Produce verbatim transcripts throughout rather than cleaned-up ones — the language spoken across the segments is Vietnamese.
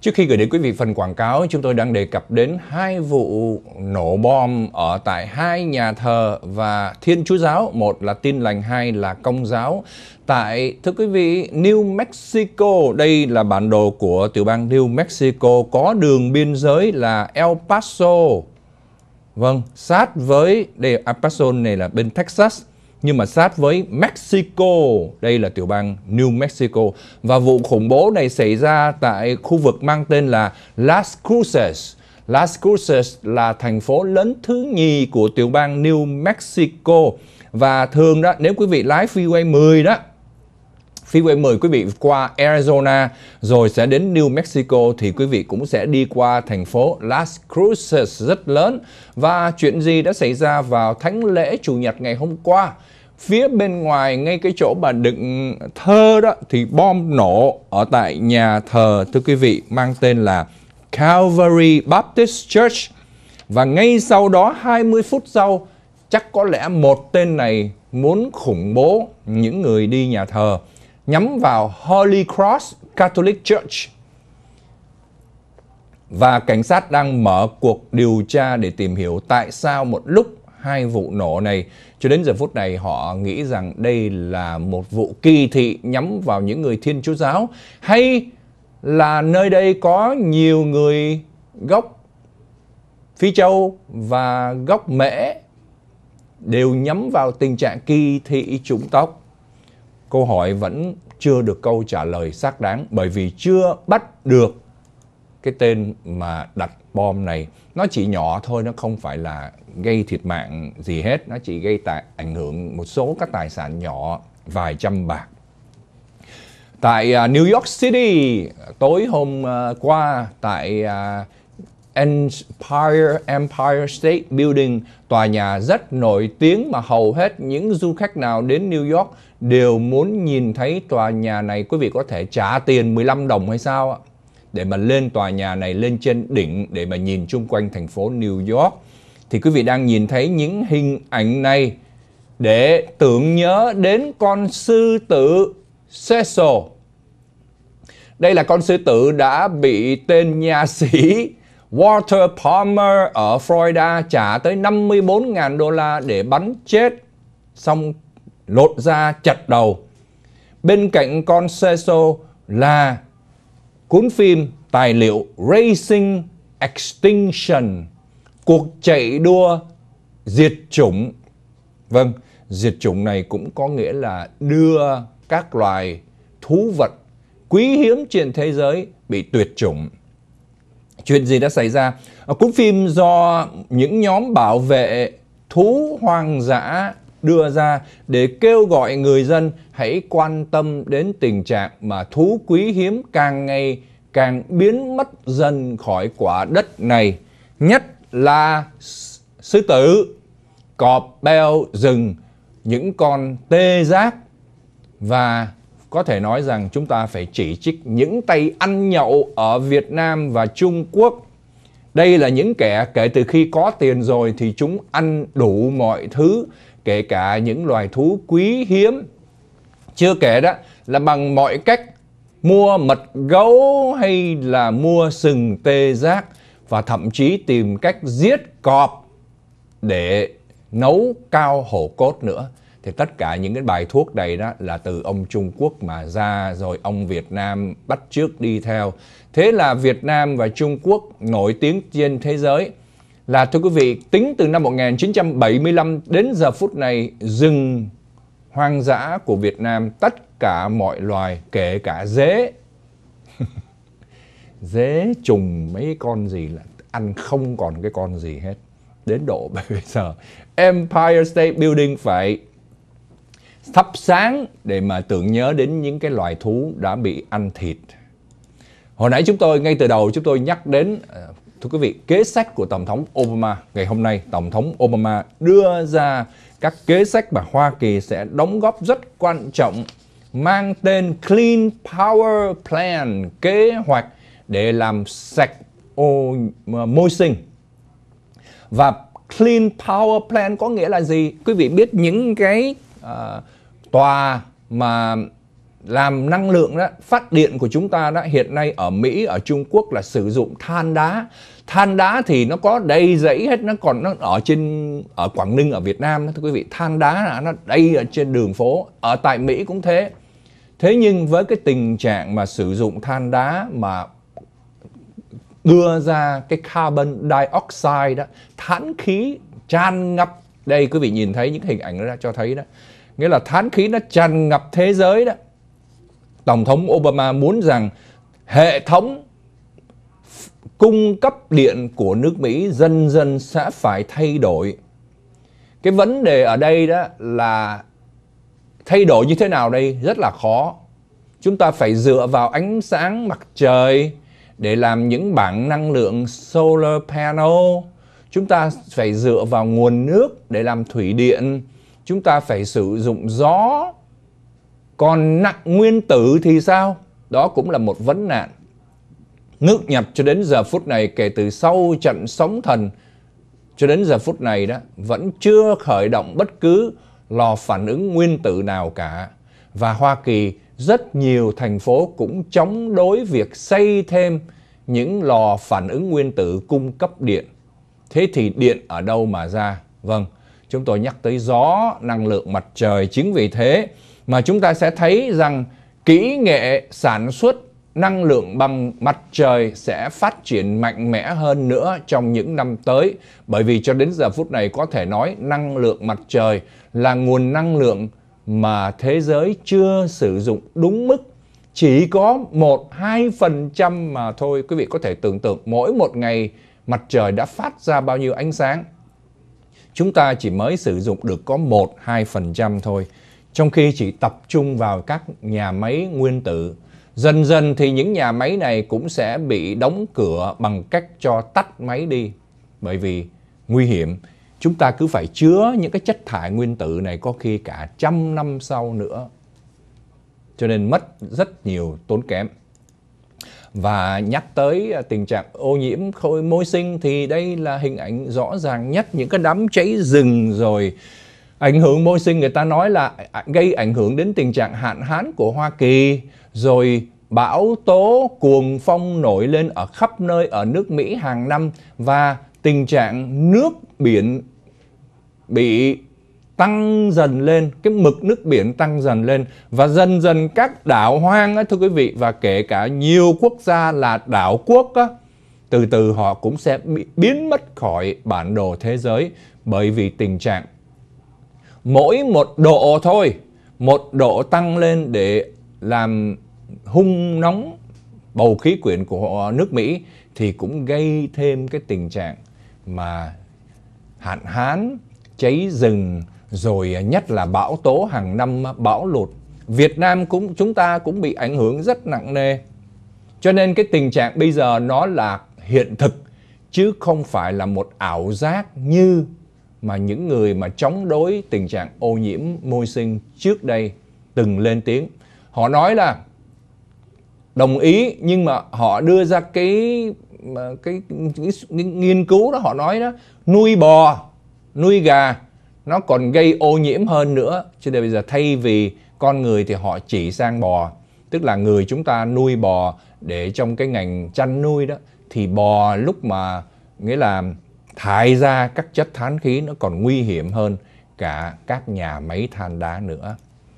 Trước khi gửi đến quý vị phần quảng cáo, chúng tôi đang đề cập đến hai vụ nổ bom ở tại hai nhà thờ và Thiên Chúa giáo, một là Tin Lành, hai là Công giáo. Tại, thưa quý vị, New Mexico, đây là bản đồ của tiểu bang New Mexico, có đường biên giới là El Paso. Vâng, sát với, đây El Paso này là bên Texas, nhưng mà sát với Mexico, đây là tiểu bang New Mexico. Và vụ khủng bố này xảy ra tại khu vực mang tên là Las Cruces. Las Cruces là thành phố lớn thứ nhì của tiểu bang New Mexico. Và thường đó, nếu quý vị lái Freeway mười đó, Freeway mười quý vị qua Arizona rồi sẽ đến New Mexico thì quý vị cũng sẽ đi qua thành phố Las Cruces rất lớn. Và chuyện gì đã xảy ra vào thánh lễ Chủ nhật ngày hôm qua? Phía bên ngoài, ngay cái chỗ mà đựng thơ đó, thì bom nổ ở tại nhà thờ, thưa quý vị, mang tên là Calvary Baptist Church. Và ngay sau đó, hai mươi phút sau, chắc có lẽ một tên này muốn khủng bố những người đi nhà thờ, nhắm vào Holy Cross Catholic Church. Và cảnh sát đang mở cuộc điều tra để tìm hiểu tại sao một lúc hai vụ nổ này. Cho đến giờ phút này họ nghĩ rằng đây là một vụ kỳ thị nhắm vào những người Thiên Chúa giáo, hay là nơi đây có nhiều người gốc Phi Châu và gốc Mễ đều nhắm vào tình trạng kỳ thị chủng tộc. Câu hỏi vẫn chưa được câu trả lời xác đáng, bởi vì chưa bắt được cái tên mà đặt bom này. Nó chỉ nhỏ thôi, nó không phải là gây thiệt mạng gì hết. Nó chỉ gây tài, ảnh hưởng một số các tài sản nhỏ, vài trăm bạc. Tại uh, New York City, tối hôm uh, qua, tại uh, Empire, Empire State Building, tòa nhà rất nổi tiếng mà hầu hết những du khách nào đến New York đều muốn nhìn thấy tòa nhà này. Quý vị có thể trả tiền mười lăm đồng hay sao ạ, để mà lên tòa nhà này, lên trên đỉnh để mà nhìn chung quanh thành phố New York. Thì quý vị đang nhìn thấy những hình ảnh này để tưởng nhớ đến con sư tử Cecil. Đây là con sư tử đã bị tên nha sĩ Walter Palmer ở Florida trả tới năm mươi bốn nghìn đô la để bắn chết, xong lột da chặt đầu. Bên cạnh con Cecil là cuốn phim tài liệu Racing Extinction, cuộc chạy đua diệt chủng. Vâng, diệt chủng này cũng có nghĩa là đưa các loài thú vật quý hiếm trên thế giới bị tuyệt chủng. Chuyện gì đã xảy ra? Cuốn phim do những nhóm bảo vệ thú hoang dã đưa ra để kêu gọi người dân hãy quan tâm đến tình trạng mà thú quý hiếm càng ngày càng biến mất dần khỏi quả đất này. Nhất là sư tử, cọp beo rừng, những con tê giác. Và có thể nói rằng chúng ta phải chỉ trích những tay ăn nhậu ở Việt Nam và Trung Quốc. Đây là những kẻ kể từ khi có tiền rồi thì chúng ăn đủ mọi thứ, kể cả những loài thú quý hiếm. Chưa kể đó là bằng mọi cách mua mật gấu hay là mua sừng tê giác, và thậm chí tìm cách giết cọp để nấu cao hổ cốt nữa. Thì tất cả những cái bài thuốc này đó là từ ông Trung Quốc mà ra, rồi ông Việt Nam bắt chước đi theo. Thế là Việt Nam và Trung Quốc nổi tiếng trên thế giới. Là thưa quý vị, tính từ năm một nghìn chín trăm bảy mươi lăm đến giờ phút này, rừng hoang dã của Việt Nam, tất cả mọi loài, kể cả dế, dế, trùng, mấy con gì là ăn không còn cái con gì hết. Đến độ bây giờ Empire State Building phải thắp sáng để mà tưởng nhớ đến những cái loài thú đã bị ăn thịt. Hồi nãy chúng tôi, ngay từ đầu chúng tôi nhắc đến, thưa quý vị, kế sách của Tổng thống Obama. Ngày hôm nay, Tổng thống Obama đưa ra các kế sách mà Hoa Kỳ sẽ đóng góp rất quan trọng, mang tên Clean Power Plan, kế hoạch để làm sạch ô, môi sinh. Và Clean Power Plan có nghĩa là gì? Quý vị biết những cái uh, tòa mà làm năng lượng đó, phát điện của chúng ta đó, hiện nay ở Mỹ, ở Trung Quốc là sử dụng than đá. Than đá thì nó có đầy dãy hết, nó còn nó ở trên ở Quảng Ninh ở Việt Nam đó, thưa quý vị, than đá là nó đầy ở trên đường phố, ở tại Mỹ cũng thế. Thế nhưng với cái tình trạng mà sử dụng than đá mà đưa ra cái carbon dioxide đó, thán khí tràn ngập, đây quý vị nhìn thấy những hình ảnh đó cho thấy đó, nghĩa là thán khí nó tràn ngập thế giới đó. Tổng thống Obama muốn rằng hệ thống cung cấp điện của nước Mỹ dần dần sẽ phải thay đổi. Cái vấn đề ở đây đó là thay đổi như thế nào đây? Rất là khó. Chúng ta phải dựa vào ánh sáng mặt trời để làm những bảng năng lượng solar panel. Chúng ta phải dựa vào nguồn nước để làm thủy điện. Chúng ta phải sử dụng gió. Còn nặng nguyên tử thì sao? Đó cũng là một vấn nạn. Nước Nhật cho đến giờ phút này, kể từ sau trận sóng thần cho đến giờ phút này đó, vẫn chưa khởi động bất cứ lò phản ứng nguyên tử nào cả. Và Hoa Kỳ, rất nhiều thành phố cũng chống đối việc xây thêm những lò phản ứng nguyên tử cung cấp điện. Thế thì điện ở đâu mà ra? Vâng, chúng tôi nhắc tới gió, năng lượng mặt trời. Chính vì thế mà chúng ta sẽ thấy rằng kỹ nghệ sản xuất năng lượng bằng mặt trời sẽ phát triển mạnh mẽ hơn nữa trong những năm tới. Bởi vì cho đến giờ phút này có thể nói năng lượng mặt trời là nguồn năng lượng mà thế giới chưa sử dụng đúng mức. Chỉ có một đến hai phần trăm mà thôi. Quý vị có thể tưởng tượng mỗi một ngày mặt trời đã phát ra bao nhiêu ánh sáng. Chúng ta chỉ mới sử dụng được có một đến hai phần trăm thôi. Trong khi chỉ tập trung vào các nhà máy nguyên tử. Dần dần thì những nhà máy này cũng sẽ bị đóng cửa bằng cách cho tắt máy đi. Bởi vì nguy hiểm, chúng ta cứ phải chứa những cái chất thải nguyên tử này có khi cả trăm năm sau nữa. Cho nên mất rất nhiều tốn kém. Và nhắc tới tình trạng ô nhiễm khối môi sinh thì đây là hình ảnh rõ ràng nhất. Những cái đám cháy rừng rồi ảnh hưởng môi sinh, người ta nói là gây ảnh hưởng đến tình trạng hạn hán của Hoa Kỳ. Rồi bão tố cuồng phong nổi lên ở khắp nơi ở nước Mỹ hàng năm. Và tình trạng nước biển bị tăng dần lên, cái mực nước biển tăng dần lên. Và dần dần các đảo hoang á, thưa quý vị, và kể cả nhiều quốc gia là đảo quốc á, từ từ họ cũng sẽ bị biến mất khỏi bản đồ thế giới. Bởi vì tình trạng mỗi một độ thôi, một độ tăng lên để làm hung nóng bầu khí quyển của nước Mỹ thì cũng gây thêm cái tình trạng mà hạn hán, cháy rừng, rồi nhất là bão tố hàng năm, bão lụt. Việt Nam cũng chúng ta cũng bị ảnh hưởng rất nặng nề. Cho nên cái tình trạng bây giờ nó là hiện thực chứ không phải là một ảo giác như mà những người mà chống đối tình trạng ô nhiễm môi sinh trước đây từng lên tiếng. Họ nói là đồng ý, nhưng mà họ đưa ra cái, cái, cái, cái nghiên cứu đó, họ nói đó, nuôi bò, nuôi gà nó còn gây ô nhiễm hơn nữa. Cho nên bây giờ thay vì con người thì họ chỉ sang bò. Tức là người chúng ta nuôi bò để trong cái ngành chăn nuôi đó, thì bò lúc mà nghĩa là thải ra các chất thán khí nó còn nguy hiểm hơn cả các nhà máy than đá nữa.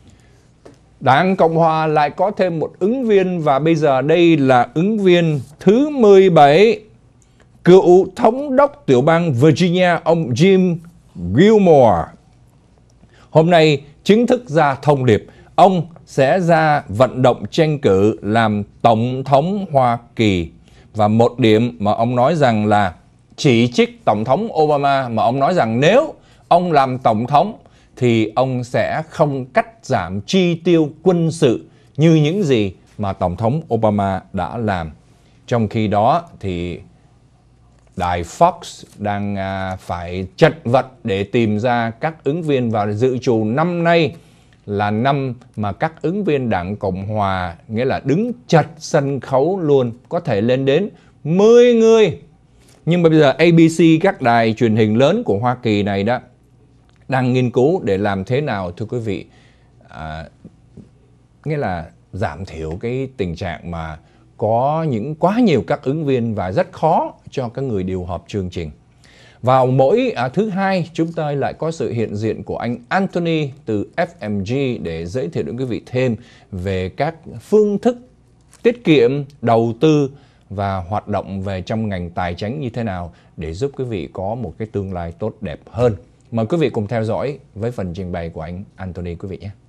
Đảng Cộng Hòa lại có thêm một ứng viên, và bây giờ đây là ứng viên thứ mười bảy, cựu thống đốc tiểu bang Virginia, ông Jim Gilmore. Hôm nay chính thức ra thông điệp, ông sẽ ra vận động tranh cử làm Tổng thống Hoa Kỳ. Và một điểm mà ông nói rằng là chỉ trích Tổng thống Obama, mà ông nói rằng nếu ông làm Tổng thống thì ông sẽ không cắt giảm chi tiêu quân sự như những gì mà Tổng thống Obama đã làm. Trong khi đó thì đài Fox đang phải chật vật để tìm ra các ứng viên, và dự trù năm nay là năm mà các ứng viên Đảng Cộng Hòa nghĩa là đứng chật sân khấu luôn, có thể lên đến mười người. Nhưng mà bây giờ A B C, các đài truyền hình lớn của Hoa Kỳ này đó, đang nghiên cứu để làm thế nào, thưa quý vị, à, nghĩa là giảm thiểu cái tình trạng mà có những quá nhiều các ứng viên và rất khó cho các người điều hợp chương trình. Vào mỗi à, thứ hai, chúng ta lại có sự hiện diện của anh Anthony từ ép em giê để giới thiệu đến quý vị thêm về các phương thức tiết kiệm, đầu tư và hoạt động về trong ngành tài chính như thế nào để giúp quý vị có một cái tương lai tốt đẹp hơn. Mời quý vị cùng theo dõi với phần trình bày của anh Anthony quý vị nhé.